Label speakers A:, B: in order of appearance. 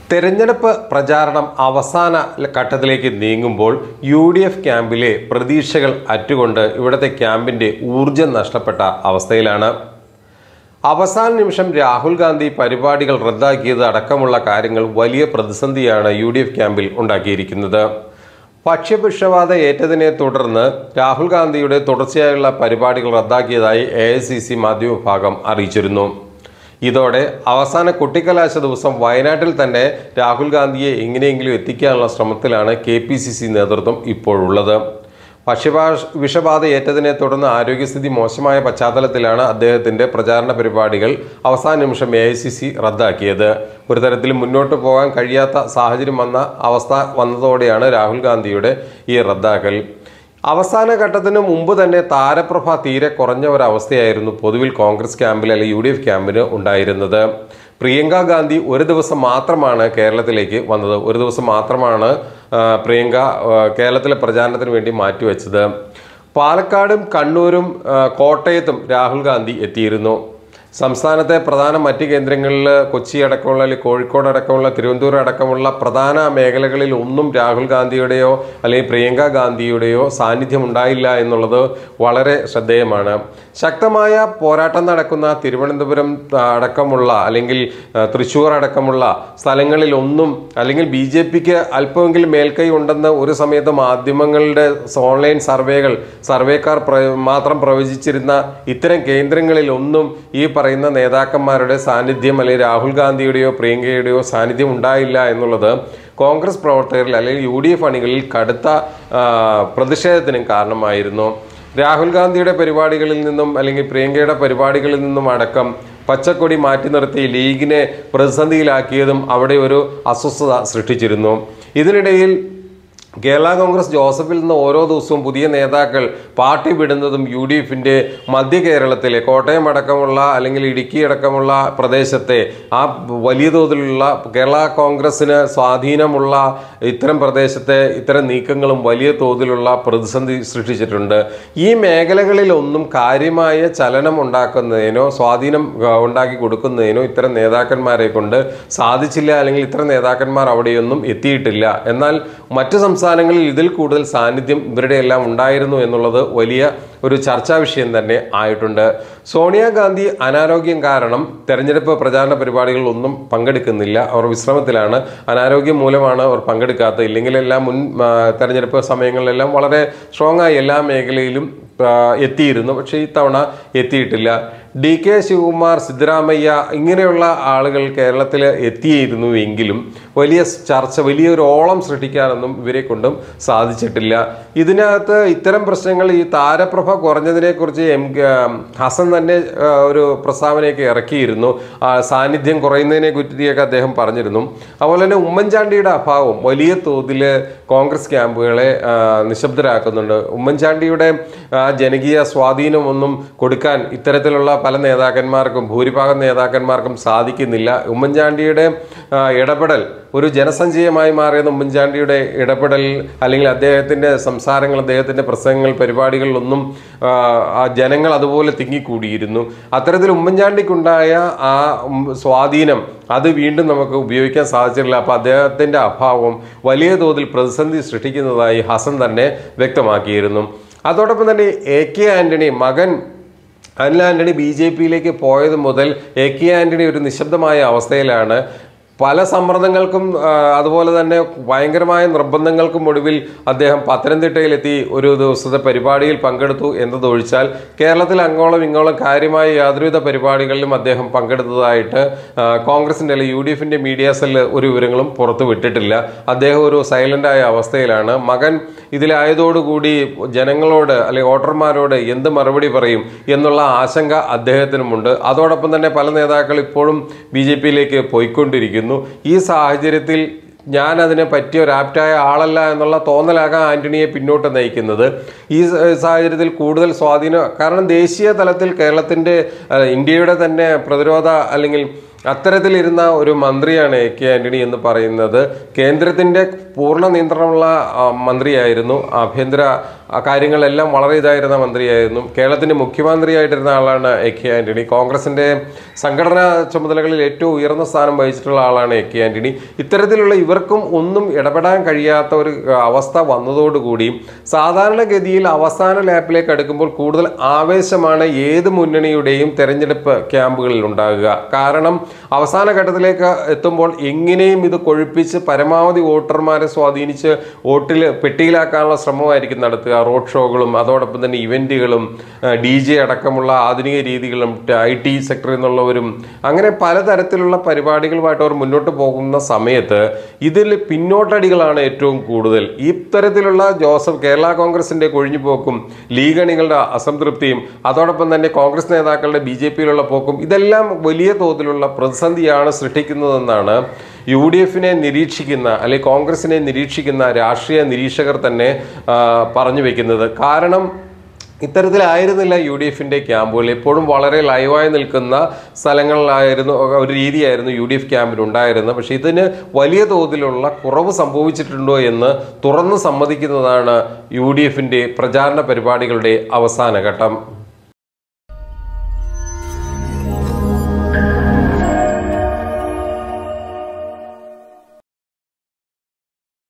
A: തെരഞ്ഞെടുപ്പ് പ്രചാരണം അവസാന ഘട്ടത്തിലേക്ക് നീങ്ങുമ്പോൾ UDF ക്യാമ്പിലെ പ്രതീക്ഷകൾ അറ്റുകൊണ്ട് ഇവിടുത്തെ ക്യാമ്പിൻ്റെ ഊർജം നഷ്ടപ്പെട്ട അവസ്ഥയിലാണ്. അവസാന നിമിഷം രാഹുൽ ഗാന്ധി പരിപാടികൾ റദ്ദാക്കിയത് അടക്കമുള്ള കാര്യങ്ങൾ വലിയ പ്രതിസന്ധിയാണ് UDF ക്യാമ്പിൽ ഉണ്ടാക്കിയിരിക്കുന്നത്. ഭക്ഷ്യവിഷബാധ ഏറ്റതിനെ തുടർന്ന് രാഹുൽ ഗാന്ധിയുടെ തുടർച്ചയായുള്ള പരിപാടികൾ റദ്ദാക്കിയതായി AICC മാധ്യമവിഭാഗം അറിയിച്ചിരുന്നു. ഇതോടെ അവസാന കുട്ടിക്കലാശ ദിവസം വയനാട്ടിൽ തന്നെ രാഹുൽ ഗാന്ധിയെ എങ്ങനെയെങ്കിലും എത്തിക്കാനുള്ള ശ്രമത്തിലാണ് KPCC നേതൃത്വം ഇപ്പോഴുള്ളത്. വിഷബാധ ഏറ്റതിനെ തുടർന്ന് ആരോഗ്യസ്ഥിതി മോശമായ പശ്ചാത്തലത്തിലാണ് അദ്ദേഹത്തിൻ്റെ പ്രചാരണ പരിപാടികൾ അവസാന നിമിഷം AICC റദ്ദാക്കിയത്. ഒരു തരത്തിലും മുന്നോട്ട് പോകാൻ കഴിയാത്ത സാഹചര്യം വന്നതോടെയാണ് രാഹുൽ ഗാന്ധിയുടെ ഈ റദ്ദാക്കൽ. അവസാന ഘട്ടത്തിന് മുമ്പ് തന്നെ താരപ്രഭ തീരെ കുറഞ്ഞ ഒരവസ്ഥയായിരുന്നു പൊതുവിൽ കോൺഗ്രസ് ക്യാമ്പിൽ അല്ലെങ്കിൽ UDF ക്യാമ്പിന് ഉണ്ടായിരുന്നത്. പ്രിയങ്ക ഗാന്ധി ഒരു ദിവസം മാത്രമാണ് കേരളത്തിലേക്ക് വന്നത്. ഒരു ദിവസം മാത്രമാണ് പ്രിയങ്ക കേരളത്തിലെ പ്രചാരണത്തിന് വേണ്ടി മാറ്റിവെച്ചത്. പാലക്കാടും കണ്ണൂരും കോട്ടയത്തും രാഹുൽ ഗാന്ധി എത്തിയിരുന്നു. സംസ്ഥാനത്തെ പ്രധാന മറ്റ് കേന്ദ്രങ്ങളിൽ കൊച്ചി അടക്കമുള്ള അല്ലെങ്കിൽ കോഴിക്കോട് അടക്കമുള്ള തിരുവനന്തപുരം അടക്കമുള്ള പ്രധാന മേഖലകളിൽ ഒന്നും രാഹുൽ ഗാന്ധിയുടെയോ അല്ലെങ്കിൽ പ്രിയങ്ക ഗാന്ധിയുടെയോ സാന്നിധ്യം ഉണ്ടായില്ല എന്നുള്ളത് വളരെ ശ്രദ്ധേയമാണ്. ശക്തമായ പോരാട്ടം നടക്കുന്ന തിരുവനന്തപുരം അടക്കമുള്ള അല്ലെങ്കിൽ തൃശ്ശൂർ അടക്കമുള്ള സ്ഥലങ്ങളിലൊന്നും അല്ലെങ്കിൽ BJPക്ക് അല്പമെങ്കിലും മേൽക്കൈ ഉണ്ടെന്ന് ഒരു സമയത്ത് മാധ്യമങ്ങളുടെ ഓൺലൈൻ സർവേക്കാർ മാത്രം പ്രവചിച്ചിരുന്ന ഇത്തരം കേന്ദ്രങ്ങളിലൊന്നും ഈ പറയുന്ന നേതാക്കന്മാരുടെ സാന്നിധ്യം അല്ലെങ്കിൽ രാഹുൽ ഗാന്ധിയുടെയോ പ്രിയങ്കയുടെയോ സാന്നിധ്യം ഉണ്ടായില്ല എന്നുള്ളത് കോൺഗ്രസ് പ്രവർത്തകരിൽ അല്ലെങ്കിൽ UDF അണികളിൽ കടുത്ത പ്രതിഷേധത്തിനും കാരണമായിരുന്നു. രാഹുൽ ഗാന്ധിയുടെ പരിപാടികളിൽ നിന്നും അല്ലെങ്കിൽ പ്രിയങ്കയുടെ പരിപാടികളിൽ നിന്നും അടക്കം പച്ചക്കൊടി മാറ്റി നിർത്തി ലീഗിനെ പ്രതിസന്ധിയിലാക്കിയതും അവിടെ ഒരു അസ്വസ്ഥത സൃഷ്ടിച്ചിരുന്നു. ഇതിനിടയിൽ കേരള കോൺഗ്രസ് ജോസഫിൽ നിന്ന് ഓരോ ദിവസവും പുതിയ നേതാക്കൾ പാർട്ടി വിടുന്നതും UDFന്റെ മധ്യ കേരളത്തിലെ കോട്ടയം അടക്കമുള്ള അല്ലെങ്കിൽ ഇടുക്കി അടക്കമുള്ള പ്രദേശത്തെ ആ വലിയ തോതിലുള്ള കേരള കോൺഗ്രസിന് സ്വാധീനമുള്ള ഇത്തരം പ്രദേശത്തെ ഇത്തരം നീക്കങ്ങളും വലിയ തോതിലുള്ള പ്രതിസന്ധി സൃഷ്ടിച്ചിട്ടുണ്ട്. ഈ മേഖലകളിലൊന്നും കാര്യമായ ചലനം ഉണ്ടാക്കുന്നതിനോ സ്വാധീനം ഉണ്ടാക്കി കൊടുക്കുന്നതിനോ ഇത്തരം നേതാക്കന്മാരെ കൊണ്ട് സാധിച്ചില്ല, അല്ലെങ്കിൽ ഇത്തരം നേതാക്കന്മാർ അവിടെയൊന്നും എത്തിയിട്ടില്ല. എന്നാൽ മറ്റ് സംസ്ഥാനങ്ങളിൽ ഇതിൽ കൂടുതൽ സാന്നിധ്യം ഇവരുടെ എല്ലാം ഉണ്ടായിരുന്നു എന്നുള്ളത് വലിയ ഒരു ചർച്ചാ വിഷയം തന്നെ ആയിട്ടുണ്ട്. സോണിയാഗാന്ധി അനാരോഗ്യം കാരണം തെരഞ്ഞെടുപ്പ് പ്രചാരണ പരിപാടികളിലൊന്നും പങ്കെടുക്കുന്നില്ല. അവർ വിശ്രമത്തിലാണ്. അനാരോഗ്യം മൂലമാണ് അവർ പങ്കെടുക്കാത്തത്. ഇല്ലെങ്കിലെല്ലാം മുൻ തെരഞ്ഞെടുപ്പ് സമയങ്ങളിലെല്ലാം വളരെ സ്ട്രോങ് ആയി എല്ലാ മേഖലയിലും എത്തിയിരുന്നു. പക്ഷേ ഇത്തവണ എത്തിയിട്ടില്ല. DK ശിവകുമാർ, സിദ്ധരാമയ്യ ഇങ്ങനെയുള്ള ആളുകൾ കേരളത്തിൽ എത്തിയിരുന്നു എങ്കിലും വലിയ ചർച്ച, വലിയൊരു ഓളം സൃഷ്ടിക്കാനൊന്നും ഇവരെ കൊണ്ടും സാധിച്ചിട്ടില്ല. ഇതിനകത്ത് ഇത്തരം പ്രശ്നങ്ങൾ, ഈ താരപ്രഭ കുറഞ്ഞതിനെക്കുറിച്ച് ഹസൻ തന്നെ ഒരു പ്രസ്താവനയൊക്കെ ഇറക്കിയിരുന്നു. സാന്നിധ്യം കുറയുന്നതിനെ കുറിച്ചൊക്കെ അദ്ദേഹം പറഞ്ഞിരുന്നു. അതുപോലെ തന്നെ ഉമ്മൻചാണ്ടിയുടെ അഭാവം വലിയ തോതിൽ കോൺഗ്രസ് ക്യാമ്പുകളെ നിശബ്ദരാക്കുന്നുണ്ട്. ഉമ്മൻചാണ്ടിയുടെ ജനകീയ സ്വാധീനമൊന്നും കൊടുക്കാൻ ഇത്തരത്തിലുള്ള പല നേതാക്കന്മാർക്കും, ഭൂരിഭാഗം നേതാക്കന്മാർക്കും സാധിക്കുന്നില്ല. ഉമ്മൻചാണ്ടിയുടെ ഇടപെടൽ ഒരു ജനസഞ്ചയമായി മാറിയത് ഉമ്മൻചാണ്ടിയുടെ ഇടപെടൽ അല്ലെങ്കിൽ അദ്ദേഹത്തിൻ്റെ സംസാരങ്ങൾ, അദ്ദേഹത്തിൻ്റെ പ്രസംഗങ്ങൾ, പരിപാടികളിലൊന്നും ജനങ്ങൾ അതുപോലെ തിങ്ങിക്കൂടിയിരുന്നു. അത്തരത്തിൽ ഉമ്മൻചാണ്ടിക്കുണ്ടായ ആ സ്വാധീനം അത് വീണ്ടും നമുക്ക് ഉപയോഗിക്കാൻ സാധിച്ചിട്ടില്ല. അപ്പോൾ അദ്ദേഹത്തിൻ്റെ അഭാവം വലിയ തോതിൽ പ്രതിസന്ധി സൃഷ്ടിക്കുന്നതായി ഹസൻ തന്നെ വ്യക്തമാക്കിയിരുന്നു. അതോടൊപ്പം തന്നെ AK ആന്റണി, മകൻ അനിൽ ആന്റണി BJPയിലേക്ക് പോയത് മുതൽ AK ആന്റണി ഒരു നിശബ്ദമായ അവസ്ഥയിലാണ്. പല സമ്മർദ്ദങ്ങൾക്കും അതുപോലെ തന്നെ ഭയങ്കരമായ നിർബന്ധങ്ങൾക്കും ഒടുവിൽ അദ്ദേഹം പത്തനംതിട്ടയിലെത്തി ഒരു ദിവസത്തെ പരിപാടിയിൽ പങ്കെടുത്തു എന്നതൊഴിച്ചാൽ കേരളത്തിൽ അങ്ങോളം ഇങ്ങോളം കാര്യമായ യാതൊരുവിധ പരിപാടികളിലും അദ്ദേഹം പങ്കെടുത്തതായിട്ട് കോൺഗ്രസിൻ്റെ അല്ലെങ്കിൽ UDFന്റെ മീഡിയ സെല്ല് ഒരു വിവരങ്ങളും പുറത്തു വിട്ടിട്ടില്ല. അദ്ദേഹം ഒരു സൈലൻ്റായ അവസ്ഥയിലാണ്. മകൻ ഇതിലായതോടുകൂടി ജനങ്ങളോട് അല്ലെങ്കിൽ വോട്ടർമാരോട് എന്ത് മറുപടി പറയും എന്നുള്ള ആശങ്ക അദ്ദേഹത്തിനുമുണ്ട്. അതോടൊപ്പം തന്നെ പല നേതാക്കൾ ഇപ്പോഴും BJPയിലേക്ക് പോയിക്കൊണ്ടിരിക്കുന്നു. ഈ സാഹചര്യത്തിൽ ഞാൻ അതിനെ പറ്റിയ ഒരു ആപ്റ്റായ ആളല്ല എന്നുള്ള തോന്നലാകാം ആന്റണിയെ പിന്നോട്ട് നയിക്കുന്നത്. ഈ സാഹചര്യത്തിൽ കൂടുതൽ സ്വാധീനം, കാരണം ദേശീയ തലത്തിൽ കേരളത്തിൻ്റെ ഇന്ത്യയുടെ തന്നെ പ്രതിരോധ അല്ലെങ്കിൽ അത്തരത്തിലിരുന്ന ഒരു മന്ത്രിയാണ് AK ആന്റണി എന്ന് പറയുന്നത്. കേന്ദ്രത്തിൻ്റെ പൂർണ്ണ നിയന്ത്രണമുള്ള മന്ത്രിയായിരുന്നു. ആഭ്യന്തര കാര്യങ്ങളെല്ലാം വളരെ ഇതായിരുന്ന മന്ത്രിയായിരുന്നു. കേരളത്തിൻ്റെ മുഖ്യമന്ത്രിയായിട്ടിരുന്ന ആളാണ് എ.കെ. ആന്റണി. കോൺഗ്രസിൻ്റെ സംഘടനാ ചുമതലകളിൽ ഏറ്റവും ഉയർന്ന സ്ഥാനം വഹിച്ചിട്ടുള്ള ആളാണ് എ.കെ. ആന്റണി. ഇത്തരത്തിലുള്ള ഇവർക്കും ഒന്നും ഇടപെടാൻ കഴിയാത്ത ഒരു അവസ്ഥ വന്നതോടുകൂടി സാധാരണഗതിയിൽ അവസാന ലാപ്പിലേക്ക് അടുക്കുമ്പോൾ കൂടുതൽ ആവേശമാണ് ഏത് മുന്നണിയുടെയും തെരഞ്ഞെടുപ്പ് ക്യാമ്പുകളിൽ ഉണ്ടാകുക. കാരണം അവസാന ഘട്ടത്തിലേക്ക് എത്തുമ്പോൾ എങ്ങനെയും ഇത് കൊഴുപ്പിച്ച് പരമാവധി വോട്ടർമാരെ സ്വാധീനിച്ച് വോട്ടിൽ പെട്ടിയിലാക്കാനുള്ള ശ്രമമായിരിക്കും നടത്തുക. റോഡ് ഷോകളും അതോടൊപ്പം തന്നെ ഇവന്റുകളും DJ അടക്കമുള്ള ആധുനിക രീതികളും IT സെക്ടറിൽ നിന്നുള്ളവരും അങ്ങനെ പലതരത്തിലുള്ള പരിപാടികളുമായിട്ട് അവർ മുന്നോട്ട് പോകുന്ന സമയത്ത് ഇതിൽ പിന്നോട്ടടികളാണ് ഏറ്റവും കൂടുതൽ. ഇത്തരത്തിലുള്ള കേരള കോൺഗ്രസിന്റെ കൊഴിഞ്ഞുപോക്കും ലീഗ് അണികളുടെ അസംതൃപ്തിയും അതോടൊപ്പം തന്നെ കോൺഗ്രസ് നേതാക്കളുടെ BJPയിലുള്ള പോക്കും ഇതെല്ലാം വലിയ തോതിലുള്ള പ്രതിസന്ധിയാണ് സൃഷ്ടിക്കുന്നതെന്നാണ് UDFനെ നിരീക്ഷിക്കുന്ന അല്ലെങ്കിൽ കോൺഗ്രസിനെ നിരീക്ഷിക്കുന്ന രാഷ്ട്രീയ നിരീക്ഷകർ തന്നെ പറഞ്ഞു വെക്കുന്നത്. കാരണം ഇത്തരത്തിലായിരുന്നില്ല UDFന്റെ ക്യാമ്പുകൾ. എപ്പോഴും വളരെ ലൈവായി നിൽക്കുന്ന സ്ഥലങ്ങളിലായിരുന്നു ഒരു രീതിയായിരുന്നു UDF ക്യാമ്പിനുണ്ടായിരുന്നത്. പക്ഷെ ഇതിന് വലിയ തോതിലുള്ള കുറവ് സംഭവിച്ചിട്ടുണ്ടോ എന്ന് തുറന്നു സമ്മതിക്കുന്നതാണ് UDFന്റെ പ്രചാരണ പരിപാടികളുടെ അവസാന ഘട്ടം.